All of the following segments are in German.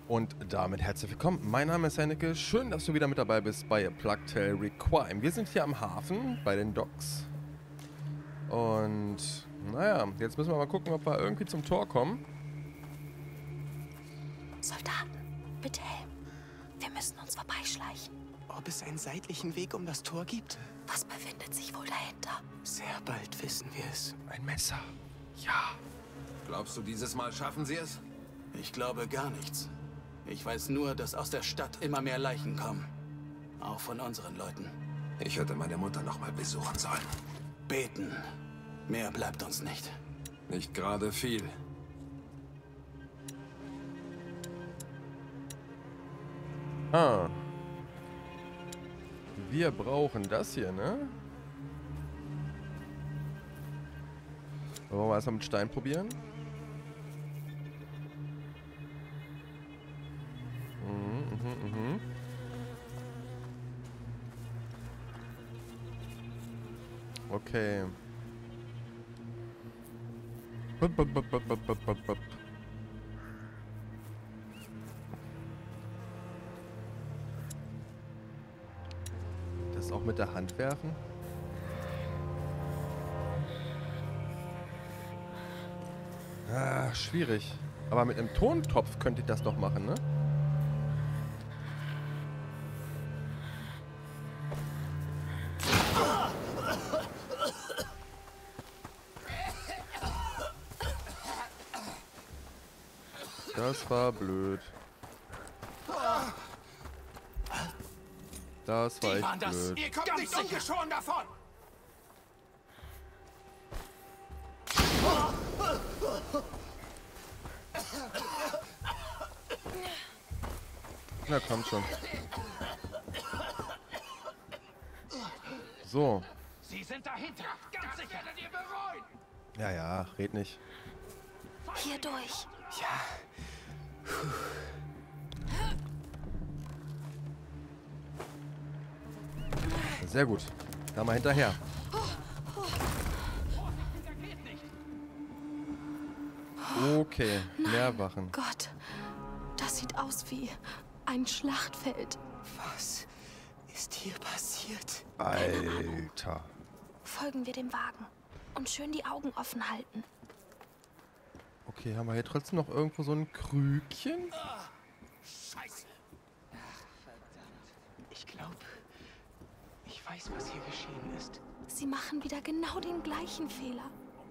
Und damit herzlich willkommen. Mein Name ist Hennecke. Schön, dass du wieder mit dabei bist bei A Plague Tale Requiem. Wir sind hier am Hafen bei den Docks. Und naja, jetzt müssen wir mal gucken, ob wir irgendwie zum Tor kommen. Soldaten, bitte Helm. Wir müssen uns vorbeischleichen. Ob es einen seitlichen Weg um das Tor gibt? Was befindet sich wohl dahinter? Sehr bald wissen wir es. Ein Messer. Ja. Glaubst du, dieses Mal schaffen sie es? Ich glaube gar nichts. Ich weiß nur, dass aus der Stadt immer mehr Leichen kommen. Auch von unseren Leuten. Ich hätte meine Mutter noch mal besuchen sollen. Beten. Mehr bleibt uns nicht. Nicht gerade viel. Ah. Wir brauchen das hier, ne? Wollen wir erstmal mit Stein probieren? Okay. Das auch mit der Hand werfen? Ah, schwierig. Aber mit einem Tontopf könnte ich das doch machen, ne? Das war blöd. Das war echt blöd. Ihr kommt nicht ungeschoren davon! Na, kommt schon. So. Sie sind dahinter! Ganz sicher! Ihr bereuen! Ja, ja, red nicht. Hier durch. Ja. Sehr gut. Da mal hinterher. Okay, mehr Wachen. Gott, das sieht aus wie ein Schlachtfeld. Was ist hier passiert? Alter. Folgen wir dem Wagen und schön die Augen offen halten. Okay, haben wir hier trotzdem noch irgendwo so ein Krügchen? Scheiße! Ich glaube, ich weiß, was hier geschehen ist. Sie machen wieder genau den gleichen Fehler.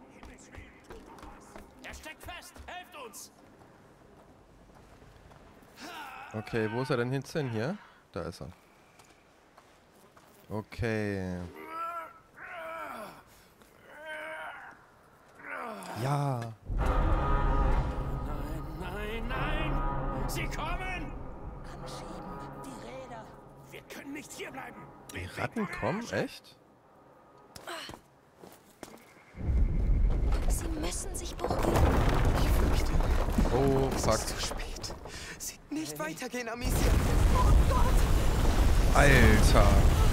Er steckt fest! Helft uns! Okay, wo ist er denn jetzt hin hier? Da ist er. Okay. Ja. Nein, nein! Sie kommen! Anschieben, die Räder. Wir können nicht hierbleiben! Die Ratten kommen? Echt? Sie müssen sich beruhigen. Ich fürchte, Oh, es fuck. ist zu spät. Nicht weitergehen, Amicia. Alter.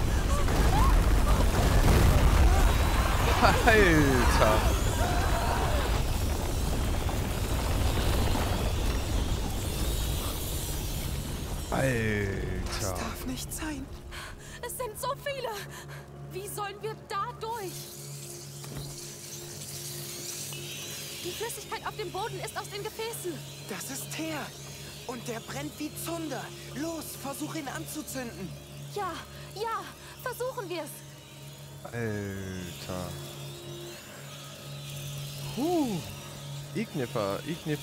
Alter. Das Alter. darf nicht sein. Es sind so viele. Wie sollen wir da durch? Die Flüssigkeit auf dem Boden ist aus den Gefäßen. Das ist Teer. Und der brennt wie Zunder. Los, versuch ihn anzuzünden. Ja, ja, versuchen wir es. Alter. Ignifer,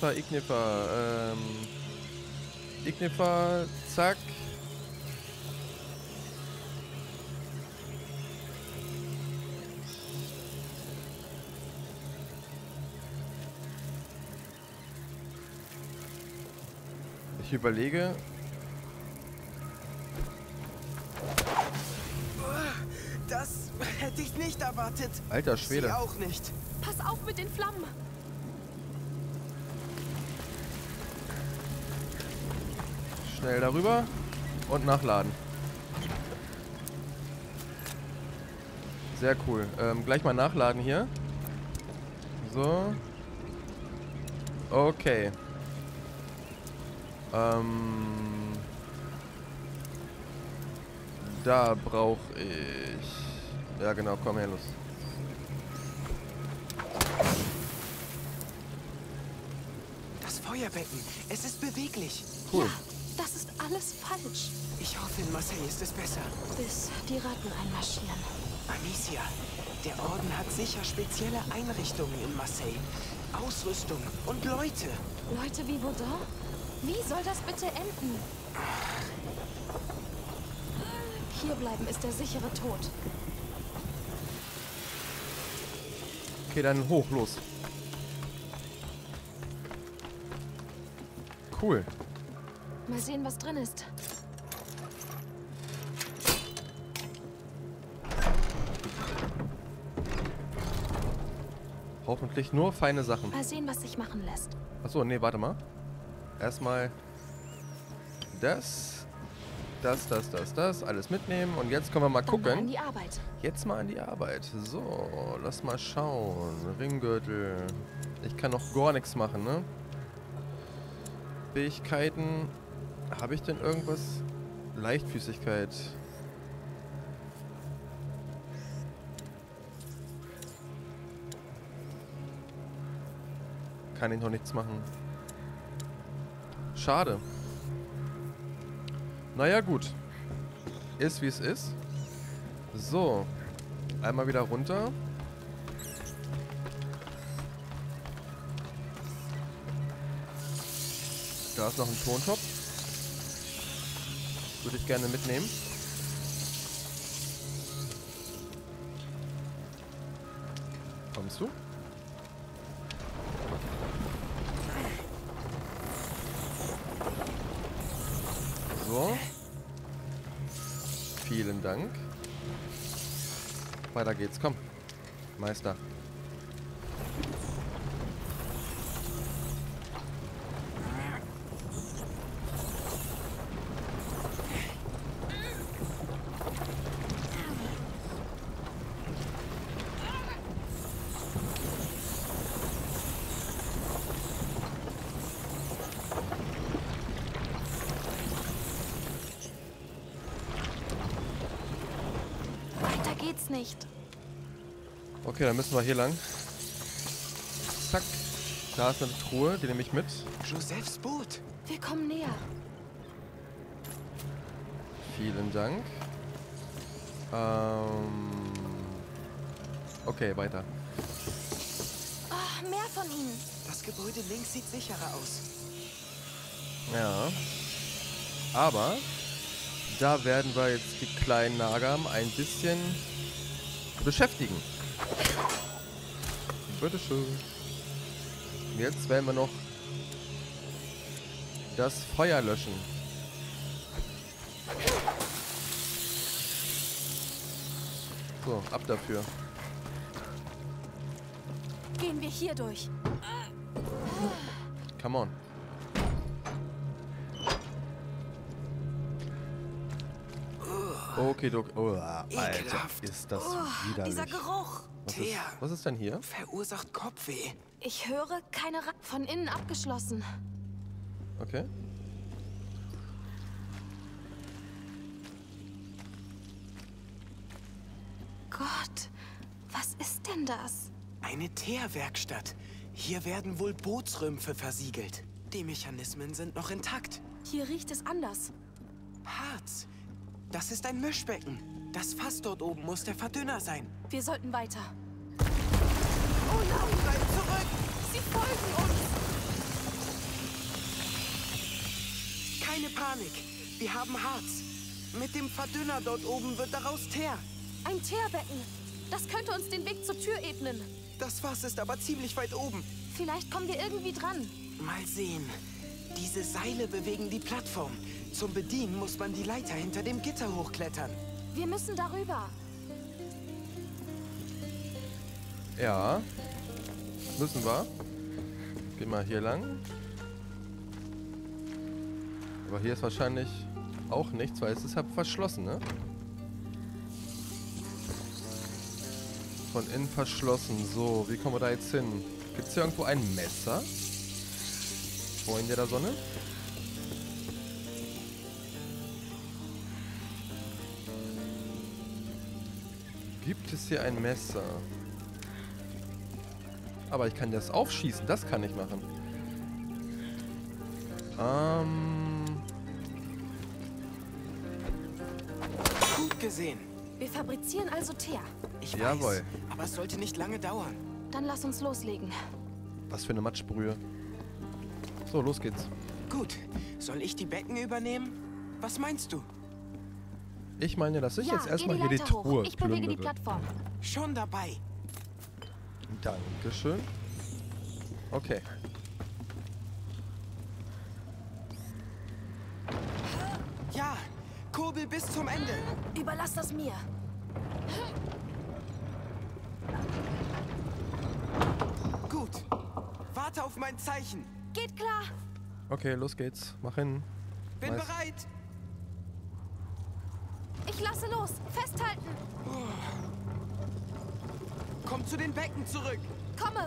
Ignifer, zack. Ich überlege. Das hätte ich nicht erwartet. Alter Sie Schwede. auch nicht. Pass auf mit den Flammen. Schnell darüber und nachladen. Sehr cool. Gleich mal nachladen hier. So. Okay. Da brauche ich... Ja genau, komm her, los. Das Feuerbecken, es ist beweglich. Cool. Ja, das ist alles falsch. Ich hoffe, in Marseille ist es besser. Bis die Ratten einmarschieren. Amicia, der Orden hat sicher spezielle Einrichtungen in Marseille. Ausrüstung und Leute. Leute wie Baudin? Wie soll das bitte enden? Hierbleiben ist der sichere Tod. Okay, dann hoch, los. Cool. Mal sehen, was drin ist. Hoffentlich nur feine Sachen. Mal sehen, was sich machen lässt. Achso, nee, warte mal. Erstmal das. Alles mitnehmen. Und jetzt können wir mal Dann mal an gucken. die Arbeit. Jetzt mal an die Arbeit. So, lass mal schauen. Ringgürtel. Ich kann noch gar nichts machen, ne? Fähigkeiten. Habe ich denn irgendwas? Leichtfüßigkeit. Kann ich noch nichts machen. Schade. Naja, gut. Ist wie es ist. So. Einmal wieder runter. Da ist noch ein Tontopf. Würde ich gerne mitnehmen. Kommst du? So. Vielen Dank. Weiter geht's. Komm. Meister. Weiter geht's nicht. Okay, dann müssen wir hier lang. Zack. Da ist eine Truhe, die nehme ich mit. Josephs Boot. Wir kommen näher. Vielen Dank. Okay, weiter. Oh, mehr von ihnen. Das Gebäude links sieht sicherer aus. Ja. Aber da werden wir jetzt die kleinen Nagam ein bisschen beschäftigen. Bitteschön. Jetzt werden wir noch das Feuer löschen. So, ab dafür. Gehen wir hier durch. Come on. Okay, Doc. Oh, Alter, Ekelhaft. ist das Dieser widerlich. Geruch. Was ist denn hier? Verursacht Kopfweh. Ich höre keine von innen abgeschlossen. Okay. Gott, was ist denn das? Eine Teerwerkstatt. Hier werden wohl Bootsrümpfe versiegelt. Die Mechanismen sind noch intakt. Hier riecht es anders. Harz. Das ist ein Mischbecken. Das Fass dort oben muss der Verdünner sein. Wir sollten weiter. Oh nein, bleib zurück! Sie folgen uns. Keine Panik. Wir haben Harz. Mit dem Verdünner dort oben wird daraus Teer. Ein Teerbecken. Das könnte uns den Weg zur Tür ebnen. Das Fass ist aber ziemlich weit oben. Vielleicht kommen wir irgendwie dran. Mal sehen. Diese Seile bewegen die Plattform. Zum Bedienen muss man die Leiter hinter dem Gitter hochklettern. Wir müssen darüber. Ja. Müssen wir. Gehen wir hier lang. Aber hier ist wahrscheinlich auch nichts, weil es ist halt verschlossen, ne? Von innen verschlossen. So, wie kommen wir da jetzt hin? Gibt es hier irgendwo ein Messer? Freunde der Sonne? Gibt es hier ein Messer? Aber ich kann das aufschießen. Das kann ich machen. Gut gesehen. Wir fabrizieren also Teer. Ich Jawohl. weiß, aber es sollte nicht lange dauern. Dann lass uns loslegen. Was für eine Matschbrühe. So, los geht's. Gut. Soll ich die Becken übernehmen? Was meinst du? Ich meine, dass ich Ja, jetzt erstmal geh hier die Leiter hoch. Truhe Ich bewege die plündere. Plattform. Schon dabei. Dankeschön. Okay. Ja, kurbel bis zum Ende. Überlass das mir. Gut. Warte auf mein Zeichen. Geht klar. Okay, los geht's. Mach hin. Bin Nice. bereit. Ich lasse los. Festhalten. Komm zu den Becken zurück. Komme.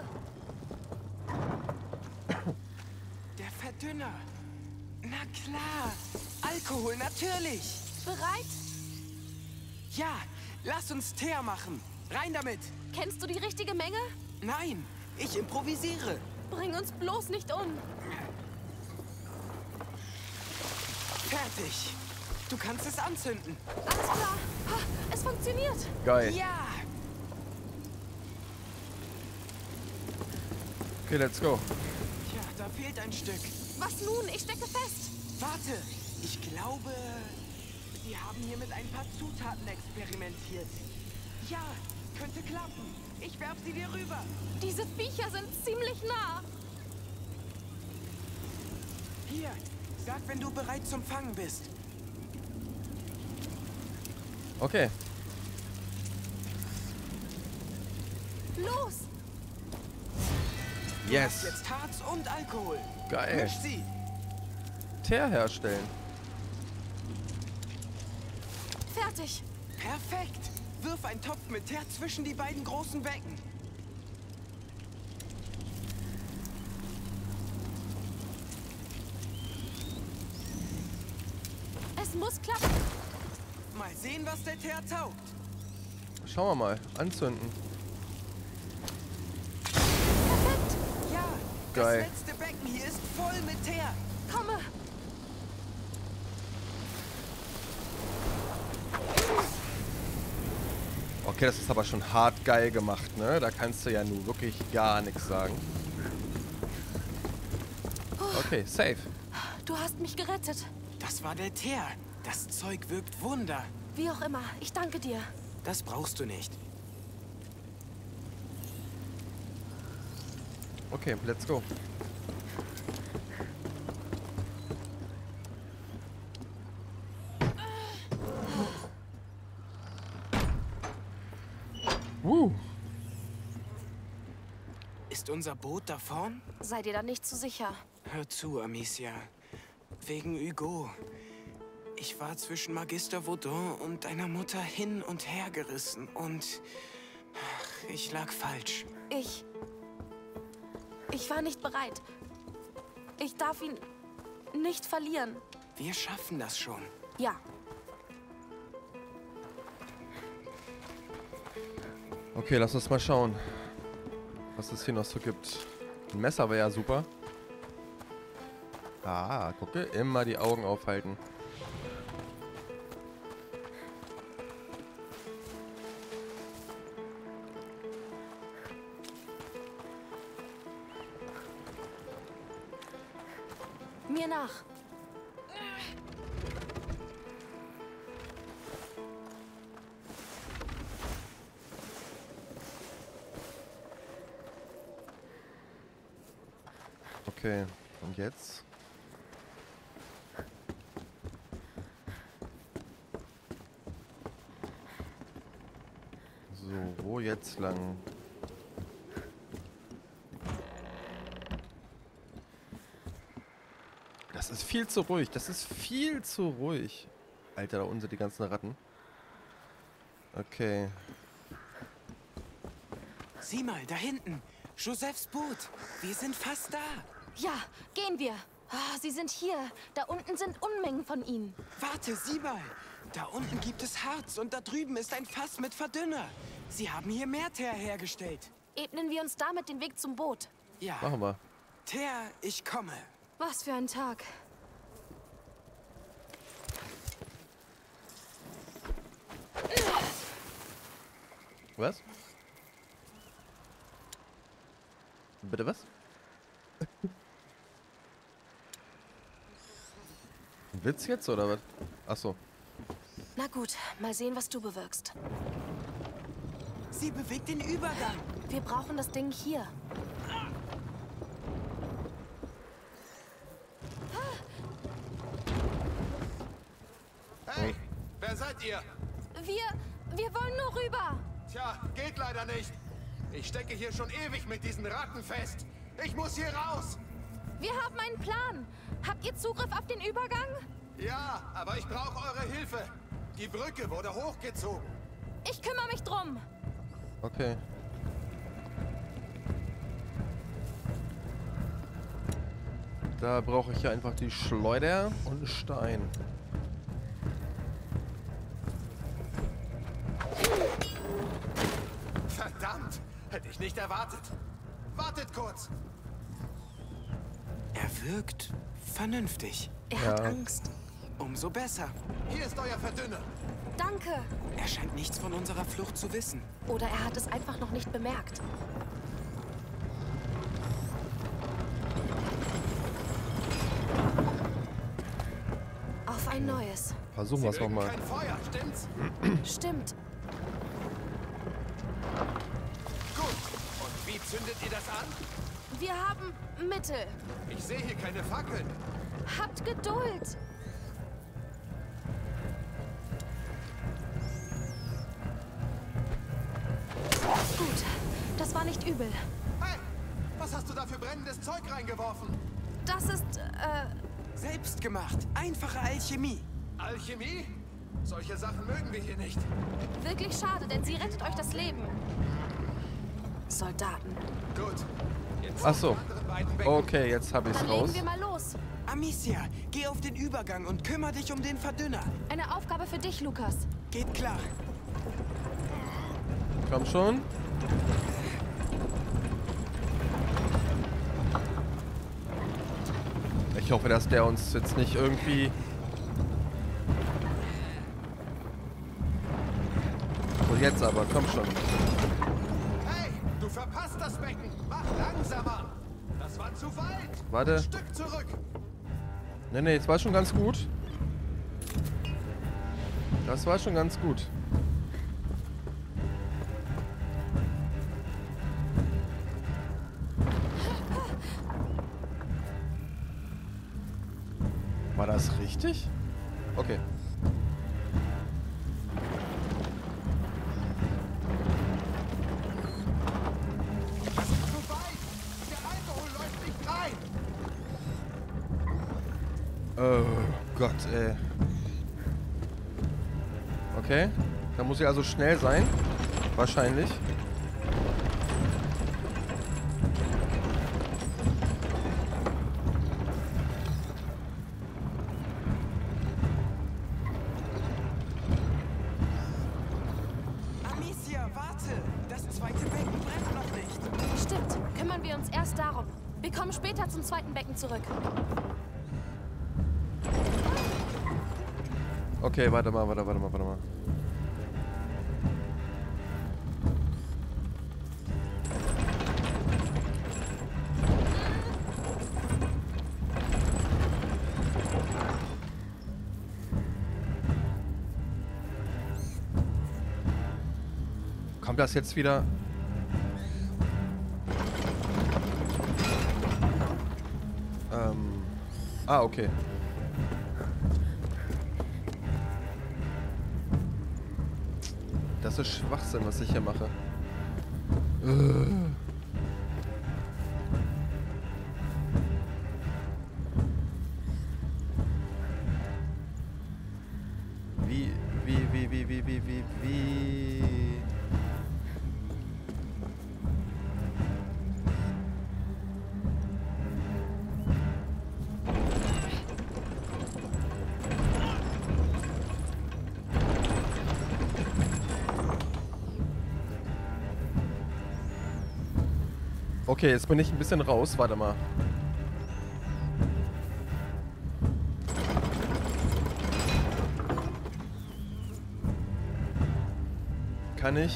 Der Verdünner. Na klar. Alkohol, natürlich. Bereit? Ja, lass uns Teer machen. Rein damit. Kennst du die richtige Menge? Nein, ich improvisiere. Bring uns bloß nicht um. Fertig. Du kannst es anzünden. Alles klar. Ha, es funktioniert. Geil. Ja. Okay, let's go. Tja, da fehlt ein Stück. Was nun? Ich stecke fest. Warte, ich glaube, sie haben hier mit ein paar Zutaten experimentiert. Ja, könnte klappen. Ich werf sie dir rüber. Diese Viecher sind ziemlich nah. Hier, sag, wenn du bereit zum Fangen bist. Okay. Los. Yes. Jetzt Harz und Alkohol. Geil. Misch sie. Teer herstellen. Fertig. Perfekt. Wirf einen Topf mit Teer zwischen die beiden großen Becken. Es muss klappen. Mal sehen, was der Teer taugt. Schauen wir mal. Anzünden. Perfekt. Ja, Geil. das letzte Becken hier ist voll mit Teer. Komme. Okay, das ist aber schon hart geil gemacht, ne? Da kannst du ja nun wirklich gar nichts sagen. Okay, safe. Du hast mich gerettet. Das war der Teer. Das Zeug wirkt Wunder. Wie auch immer. Ich danke dir. Das brauchst du nicht. Okay, let's go. Ist unser Boot da vorn? Sei dir da nicht zu sicher. Hör zu, Amicia. Wegen Hugo. Ich war zwischen Magister Vaudin und deiner Mutter hin und her gerissen und... ich lag falsch. Ich war nicht bereit. Ich darf ihn nicht verlieren. Wir schaffen das schon. Ja. Okay, lass uns mal schauen, was es hier noch so gibt. Ein Messer wäre ja super. Ah, gucke, immer die Augen aufhalten. Mir nach. Okay, und jetzt? So, wo jetzt lang? Das ist viel zu ruhig. Das ist viel zu ruhig. Alter, da unten sind die ganzen Ratten. Okay. Sieh mal, da hinten. Josephs Boot. Wir sind fast da. Ja, gehen wir. Ah, sie sind hier. Da unten sind Unmengen von ihnen. Warte, sieh mal. Da unten gibt es Harz und da drüben ist ein Fass mit Verdünner. Sie haben hier Meerteer hergestellt. Ebnen wir uns damit den Weg zum Boot. Ja. Machen wir. Teer, ich komme. Was für ein Tag. Was? Bitte was? Ein Witz jetzt oder was? Ach so. Na gut, mal sehen, was du bewirkst. Sie bewegt den Übergang. Wir brauchen das Ding hier. Hey, wer seid ihr? Wir wollen nur rüber. Tja, geht leider nicht. Ich stecke hier schon ewig mit diesen Ratten fest. Ich muss hier raus. Wir haben einen Plan. Habt ihr Zugriff auf den Übergang? Ja, aber ich brauche eure Hilfe. Die Brücke wurde hochgezogen. Ich kümmere mich drum. Okay. Da brauche ich ja einfach die Schleuder und einen Stein. Verdammt, hätte ich nicht erwartet. Wartet kurz. Er wirkt vernünftig. Er hat Angst. Umso besser. Hier ist euer Verdünner. Danke. Er scheint nichts von unserer Flucht zu wissen. Oder er hat es einfach noch nicht bemerkt. Auf ein neues. Versuchen wir es Mögen nochmal. kein Feuer, stimmt's? Stimmt. Gut. Und wie zündet ihr das an? Wir haben Mittel. Ich sehe hier keine Fackeln. Habt Geduld. Gut. Das war nicht übel. Hey, was hast du da für brennendes Zeug reingeworfen? Das ist, Selbst gemacht. Einfache Alchemie. Alchemie? Solche Sachen mögen wir hier nicht. wirklich schade, denn sie rettet euch das Leben. Soldaten. Gut. Jetzt Ach so. die anderen beiden Becken. Okay, jetzt habe ich es Dann raus. legen wir mal los. Amicia, geh auf den Übergang und kümmere dich um den Verdünner. Eine Aufgabe für dich, Lukas. Geht klar. Komm schon. Ich hoffe, dass der uns jetzt nicht irgendwie... So, jetzt aber, komm schon. Hey, du verpasst das Becken. Mach langsamer. Das war zu weit. Warte. Ein Stück zurück. Nee, das war schon ganz gut. Das war schon ganz gut. War das richtig? Okay. Das ist zu weit. Der Alkohol läuft nicht rein. Oh Gott, ey. Okay. Da muss ich also schnell sein. Wahrscheinlich. Amicia, warte. Das zweite Becken brennt noch nicht. Stimmt, kümmern wir uns erst darum. Wir kommen später zum zweiten Becken zurück. Okay, warte mal. Kommt das jetzt wieder? Okay. Das ist Schwachsinn, was ich hier mache. Wie? Okay, jetzt bin ich ein bisschen raus. Warte mal. Kann ich...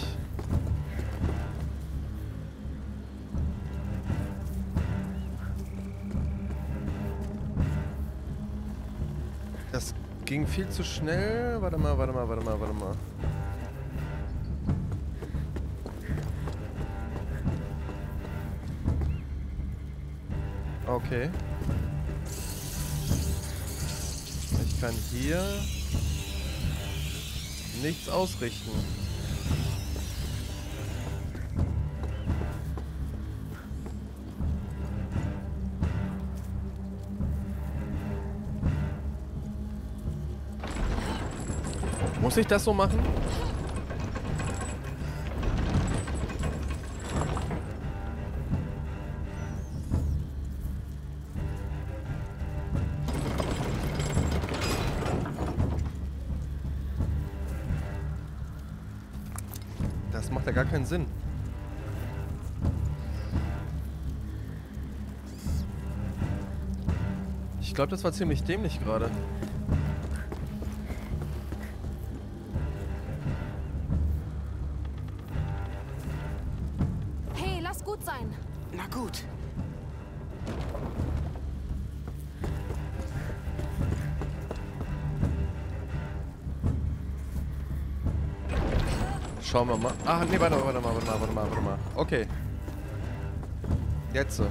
Das ging viel zu schnell. Warte mal. Okay. Ich kann hier nichts ausrichten. Muss ich das so machen? Das macht ja gar keinen Sinn. Ich glaube, das war ziemlich dämlich gerade. Hey, lass gut sein. Na gut. Schauen wir mal. Ah, nee, warte mal. Okay. Jetzt so.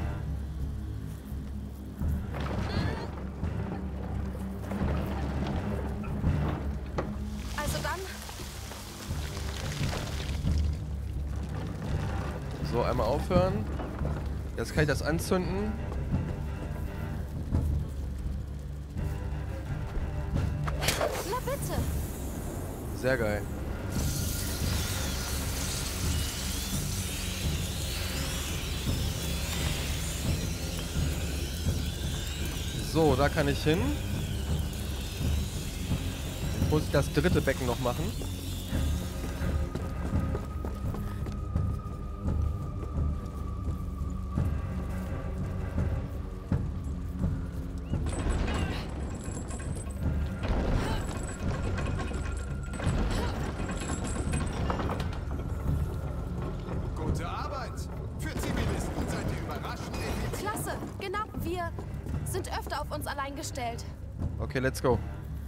Also dann, So, einmal aufhören. Jetzt kann ich das anzünden. na bitte. Sehr geil. So, da kann ich hin. Jetzt muss ich das dritte Becken noch machen. Gute Arbeit. Für Zivilisten seid ihr überraschend effizient. Klasse, genau. Wir sind öfter auf uns allein gestellt. Okay, let's go.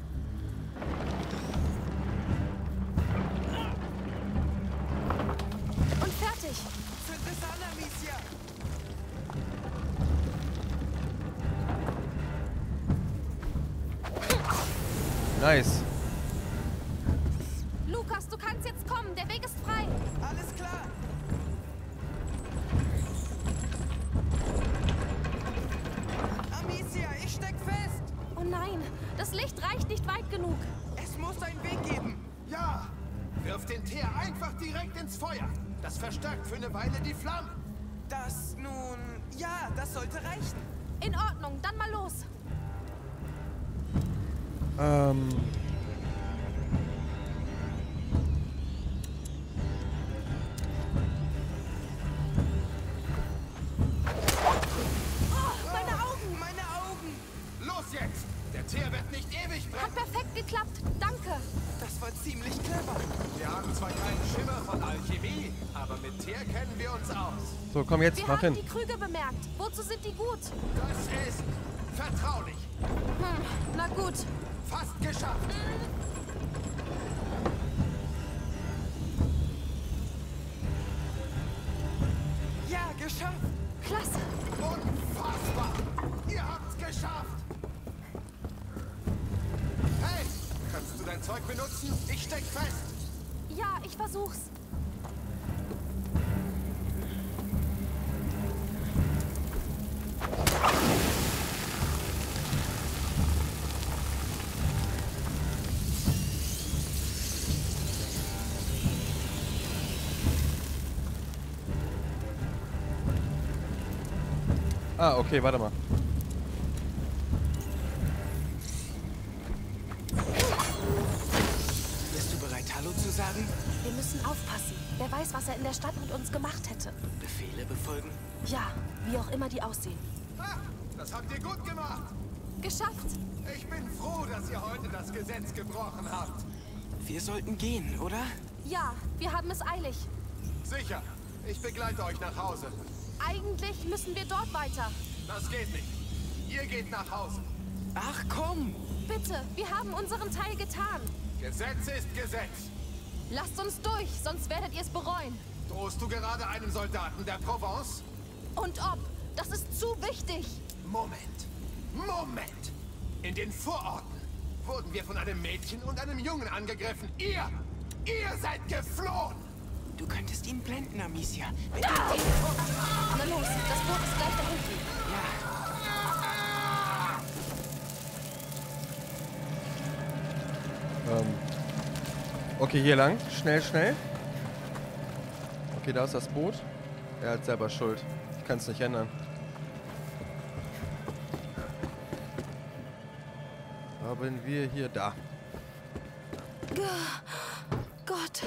Und fertig. Zünd es an, Amicia. Nice. Lukas, du kannst jetzt kommen. Der Weg ist frei. Alles klar. Amicia, ich steck fest. Oh nein, das Licht reicht nicht weit genug. Es muss einen Weg geben. Ja. Wirf den Teer einfach direkt ins Feuer. Das verstärkt für eine Weile die Flamme. Das nun... Ja, das sollte reichen. In Ordnung, dann mal los. Oh, meine Augen. Meine Augen. Los jetzt. Der Teer wird nicht ewig Hat brennen. perfekt geklappt. Danke. Das war ziemlich clever. Wir haben zwar keinen Schimmer von Alchemie, aber mit Teer kennen wir uns aus. So, komm jetzt, Wir mach haben hin. die Krüge bemerkt. Wozu sind die gut? Das ist vertraulich. Na gut. Fast geschafft. Ja, geschafft. Klasse. Unfassbar. Ihr habt's geschafft. Hey, kannst du dein Zeug benutzen? Ich steck fest. Ja, ich versuch's. Ah, okay, warte mal. Bist du bereit, Hallo zu sagen? Wir müssen aufpassen. Wer weiß, was er in der Stadt mit uns gemacht hätte. Befehle befolgen? Ja, wie auch immer die aussehen. Ah, das habt ihr gut gemacht. Geschafft! Ich bin froh, dass ihr heute das Gesetz gebrochen habt. Wir sollten gehen, oder? Ja, wir haben es eilig. Sicher. Ich begleite euch nach Hause. Eigentlich müssen wir dort weiter. Das geht nicht. Ihr geht nach Hause. Ach komm! Bitte, wir haben unseren Teil getan. Gesetz ist Gesetz. Lasst uns durch, sonst werdet ihr es bereuen. Drohst du gerade einem Soldaten der Provence? Und ob, das ist zu wichtig. Moment. Moment. In den Vororten wurden wir von einem Mädchen und einem Jungen angegriffen. Ihr seid geflohen. Du könntest ihn blenden, Amicia. Mit Da! dem Telefon. Na los, das Boot ist gleich da hinten. Ja. Okay, hier lang. Schnell, schnell. Okay, da ist das Boot. Er hat selber Schuld. Ich kann es nicht ändern. Haben wir hier da. Gott,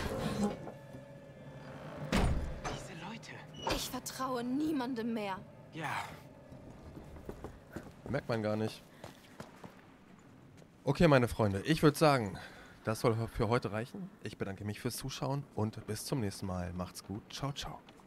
Diese Leute. ich vertraue niemandem mehr. Ja. Merkt man gar nicht. Okay, meine Freunde, ich würde sagen, das soll für heute reichen. Ich bedanke mich fürs Zuschauen und bis zum nächsten Mal. Macht's gut. Ciao, ciao.